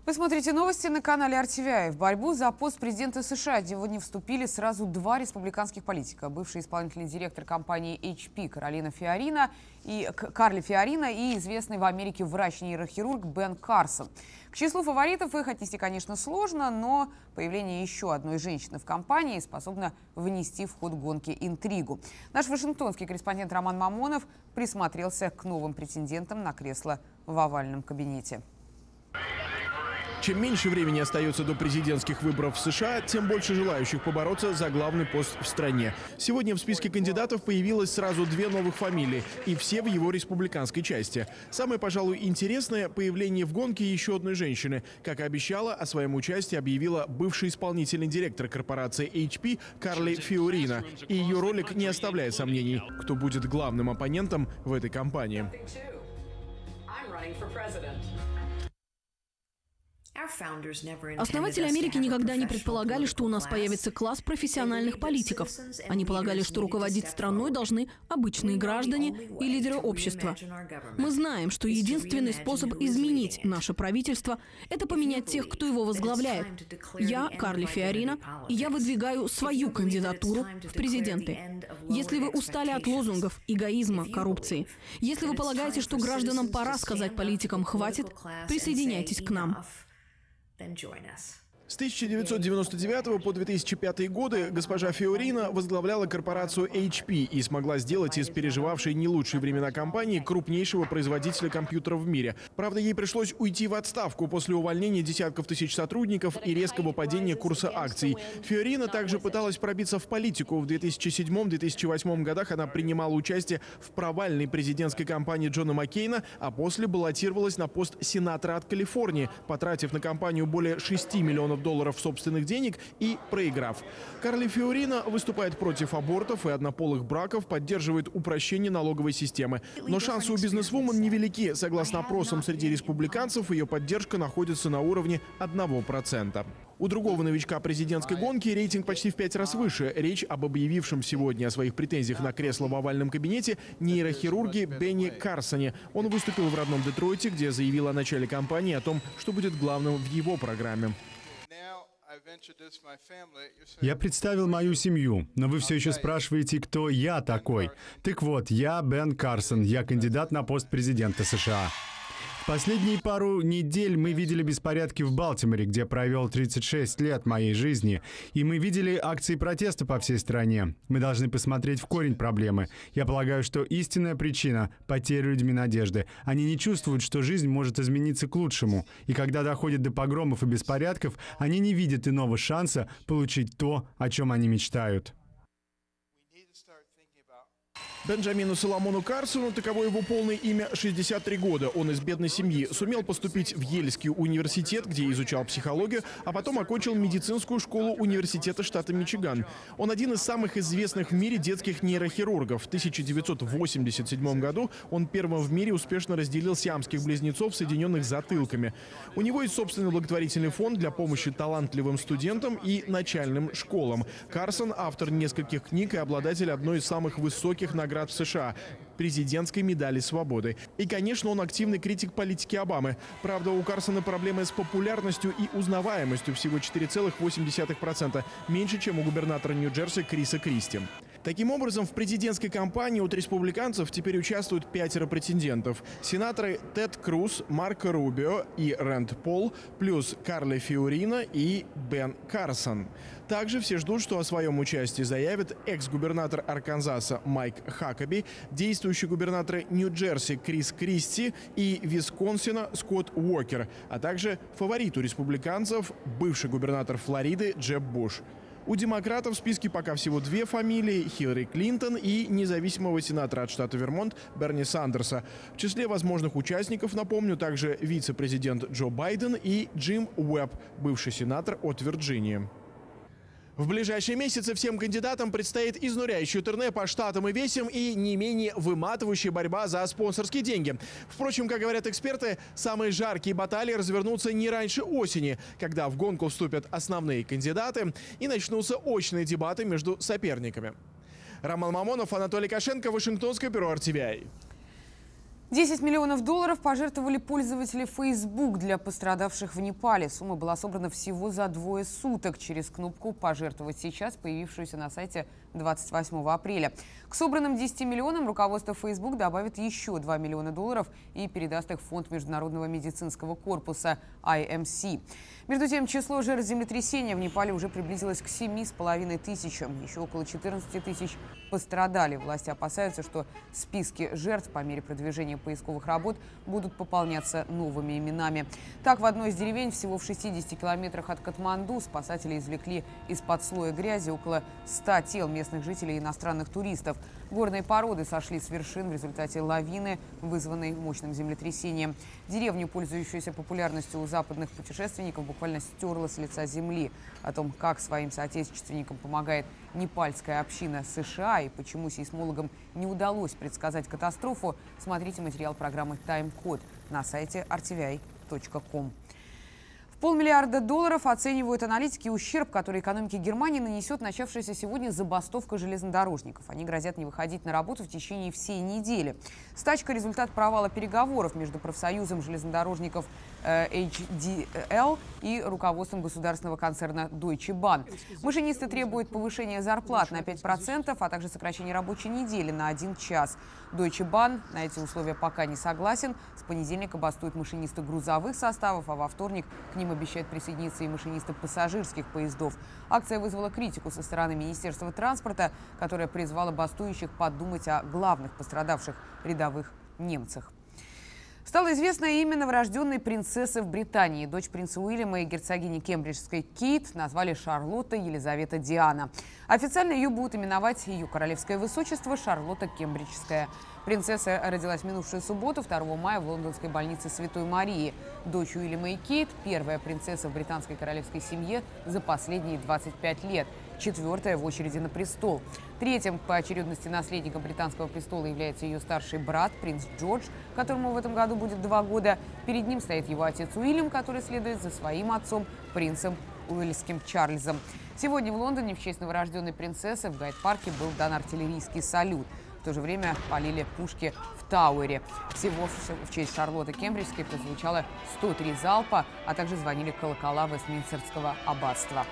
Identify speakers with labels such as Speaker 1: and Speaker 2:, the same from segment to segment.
Speaker 1: Вы смотрите новости на канале RTVI. В борьбу за пост президента США сегодня вступили сразу два республиканских политика. Бывший исполнительный директор компании HP Карли Фиорина и известный в Америке врач-нейрохирург Бен Карсон. К числу фаворитов их отнести, конечно, сложно, но появление еще одной женщины в компании способно внести в ход гонки интригу. Наш вашингтонский корреспондент Роман Мамонов присмотрелся к новым претендентам на кресло в овальном кабинете.
Speaker 2: Чем меньше времени остается до президентских выборов в США, тем больше желающих побороться за главный пост в стране. Сегодня в списке кандидатов появилось сразу две новых фамилии, и все в его республиканской части. Самое, пожалуй, интересное – появление в гонке еще одной женщины. Как и обещала, о своем участии объявила бывший исполнительный директор корпорации HP Карли Фиорина. И ее ролик не оставляет сомнений, кто будет главным оппонентом в этой кампании.
Speaker 3: Основатели Америки никогда не предполагали, что у нас появится класс профессиональных политиков. Они полагали, что руководить страной должны обычные граждане и лидеры общества. Мы знаем, что единственный способ изменить наше правительство – это поменять тех, кто его возглавляет. Я Карли Фиорина, и я выдвигаю свою кандидатуру в президенты. Если вы устали от лозунгов, эгоизма, коррупции, если вы полагаете, что гражданам пора сказать политикам «хватит», присоединяйтесь к нам.
Speaker 2: С 1999 по 2005 годы госпожа Фиорина возглавляла корпорацию HP и смогла сделать из переживавшей не лучшие времена компании крупнейшего производителя компьютеров в мире. Правда, ей пришлось уйти в отставку после увольнения десятков тысяч сотрудников и резкого падения курса акций. Фиорина также пыталась пробиться в политику. В 2007-2008 годах она принимала участие в провальной президентской кампании Джона Маккейна, а после баллотировалась на пост сенатора от Калифорнии, потратив на кампанию более 6 миллионов долларов собственных денег и проиграв. Карли Фиорина выступает против абортов и однополых браков, поддерживает упрощение налоговой системы. Но шансы у бизнесвумен невелики. Согласно опросам среди республиканцев, ее поддержка находится на уровне 1%. У другого новичка президентской гонки рейтинг почти в 5 раз выше. Речь об объявившем сегодня о своих претензиях на кресло в овальном кабинете нейрохирурге Бенни Карсоне. Он выступил в родном Детройте, где заявил о начале кампании о том, что будет главным в его программе.
Speaker 4: Я представил мою семью, но вы все еще спрашиваете, кто я такой. Так вот, я Бен Карсон, я кандидат на пост президента США. В последние пару недель мы видели беспорядки в Балтиморе, где провел 36 лет моей жизни, и мы видели акции протеста по всей стране. Мы должны посмотреть в корень проблемы. Я полагаю, что истинная причина — потеря людьми надежды. Они не чувствуют, что жизнь может измениться к лучшему. И когда доходит до погромов и беспорядков, они не видят иного шанса получить то, о чем они мечтают.
Speaker 2: Бенджамину Соломону Карсону, таково его полное имя, 63 года. Он из бедной семьи. Сумел поступить в Ельский университет, где изучал психологию, а потом окончил медицинскую школу университета штата Мичиган. Он один из самых известных в мире детских нейрохирургов. В 1987 году он первым в мире успешно разделил сиамских близнецов, соединенных затылками. У него есть собственный благотворительный фонд для помощи талантливым студентам и начальным школам. Карсон – автор нескольких книг и обладатель одной из самых высоких наград в США – президентской медали свободы. И, конечно, он активный критик политики Обамы. Правда, у Карсона проблемы с популярностью и узнаваемостью всего 4,8%, меньше, чем у губернатора Нью-Джерси Криса Кристи. Таким образом, в президентской кампании от республиканцев теперь участвуют 5 претендентов. Сенаторы Тед Круз, Марко Рубио и Рэнд Пол, плюс Карли Фиорина и Бен Карсон. Также все ждут, что о своем участии заявит экс-губернатор Арканзаса Майк Хакаби, действующий губернатор Нью-Джерси Крис Кристи и Висконсина Скотт Уокер, а также фаворит у республиканцев бывший губернатор Флориды Джеб Буш. У демократов в списке пока всего 2 фамилии – Хиллари Клинтон и независимого сенатора от штата Вермонт Берни Сандерса. В числе возможных участников, напомню, также вице-президент Джо Байден и Джим Уэбб, бывший сенатор от Вирджинии. В ближайшие месяцы всем кандидатам предстоит изнуряющее турне по штатам и весям и не менее выматывающая борьба за спонсорские деньги. Впрочем, как говорят эксперты, самые жаркие баталии развернутся не раньше осени, когда в гонку вступят основные кандидаты и начнутся очные дебаты между соперниками. Роман Мамонов, Анатолий Кашенко, Вашингтонское бюро RTVI.
Speaker 1: $10 миллионов пожертвовали пользователи Facebook для пострадавших в Непале. Сумма была собрана всего за 2 суток через кнопку «Пожертвовать сейчас», появившуюся на сайте 28 апреля. К собранным 10 миллионам руководство Facebook добавит еще $2 миллиона и передаст их в фонд Международного медицинского корпуса IMC. Между тем, число жертв землетрясения в Непале уже приблизилось к 7,5 тысячам. Еще около 14 тысяч пострадали. Власти опасаются, что списки жертв по мере продвижения поисковых работ будут пополняться новыми именами. Так, в одной из деревень всего в 60 километрах от Катманду спасатели извлекли из-под слоя грязи около 100 тел местных жителей и иностранных туристов. Горные породы сошли с вершин в результате лавины, вызванной мощным землетрясением. Деревню, пользующуюся популярностью у западных путешественников, буквально стерла с лица земли. О том, как своим соотечественникам помогает непальская община США и почему сейсмологам не удалось предсказать катастрофу, смотрите материал программы «Тайм-код» на сайте rtvi.com. $500 миллиарда оценивают аналитики ущерб, который экономике Германии нанесет начавшаяся сегодня забастовка железнодорожников. Они грозят не выходить на работу в течение всей недели. Стачка – результат провала переговоров между профсоюзом железнодорожников HDL и руководством государственного концерна Deutsche Bahn. Машинисты требуют повышения зарплат на 5%, а также сокращения рабочей недели на 1 час. Deutsche Bahn на эти условия пока не согласен. С понедельника бастуют машинисты грузовых составов, а во вторник к ним обещают присоединиться и машинисты пассажирских поездов. Акция вызвала критику со стороны Министерства транспорта, которое призвало бастующих подумать о главных пострадавших рядовых немцах. Стало известно имя новорожденной принцессы в Британии. Дочь принца Уильяма и герцогини Кембриджской Кейт назвали Шарлотта Елизавета Диана. Официально ее будут именовать ее королевское высочество Шарлотта Кембриджская. Принцесса родилась в минувшую субботу, 2 мая, в лондонской больнице Святой Марии. Дочь Уильяма и Кейт – первая принцесса в британской королевской семье за последние 25 лет. 4-я в очереди на престол. 3-м по очередности наследником британского престола является ее старший брат, принц Джордж, которому в этом году будет 2 года. Перед ним стоит его отец Уильям, который следует за своим отцом, принцем Уэльским Чарльзом. Сегодня в Лондоне в честь новорожденной принцессы в Гайд-парке был дан артиллерийский салют. В то же время полили пушки в Тауэре. Всего в честь Шарлотты Кембриджской прозвучало 103 залпа, а также звонили колокола Вестминстерского аббатства.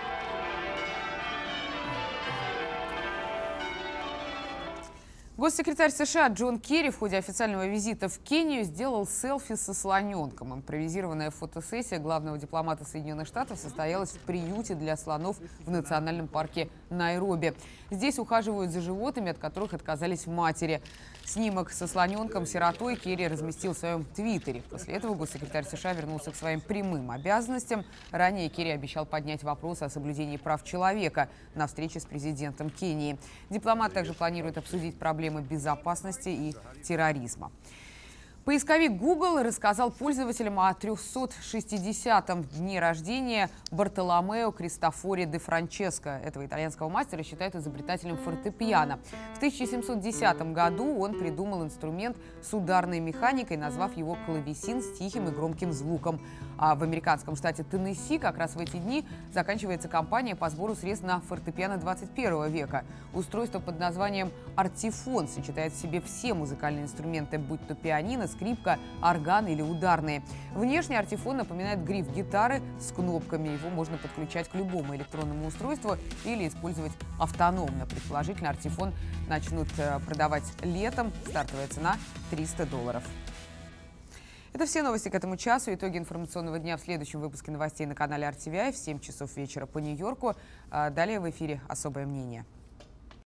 Speaker 1: Госсекретарь США Джон Керри в ходе официального визита в Кению сделал селфи со слоненком. Импровизированная фотосессия главного дипломата Соединенных Штатов состоялась в приюте для слонов в национальном парке Найроби. Здесь ухаживают за животными, от которых отказались матери. Снимок со слоненком-сиротой Керри разместил в своем твиттере. После этого госсекретарь США вернулся к своим прямым обязанностям. Ранее Керри обещал поднять вопросы о соблюдении прав человека на встрече с президентом Кении. Дипломат также планирует обсудить проблемы безопасности и терроризма. Поисковик Google рассказал пользователям о 360-м дне рождения Бартоломео Кристофоре де Франческо. Этого итальянского мастера считают изобретателем фортепиано. В 1710 году он придумал инструмент с ударной механикой, назвав его клавесин с тихим и громким звуком. А в американском штате Теннесси как раз в эти дни заканчивается кампания по сбору средств на фортепиано 21 века. Устройство под названием «Артифон» сочетает в себе все музыкальные инструменты, будь то пианино, скрипка, орган или ударные. Внешне артифон напоминает гриф гитары с кнопками. Его можно подключать к любому электронному устройству или использовать автономно. Предположительно, артифон начнут продавать летом. Стартовая цена $300. Это все новости к этому часу. Итоги информационного дня в следующем выпуске новостей на канале RTVI в 7 часов вечера по Нью-Йорку. Далее в эфире «Особое мнение».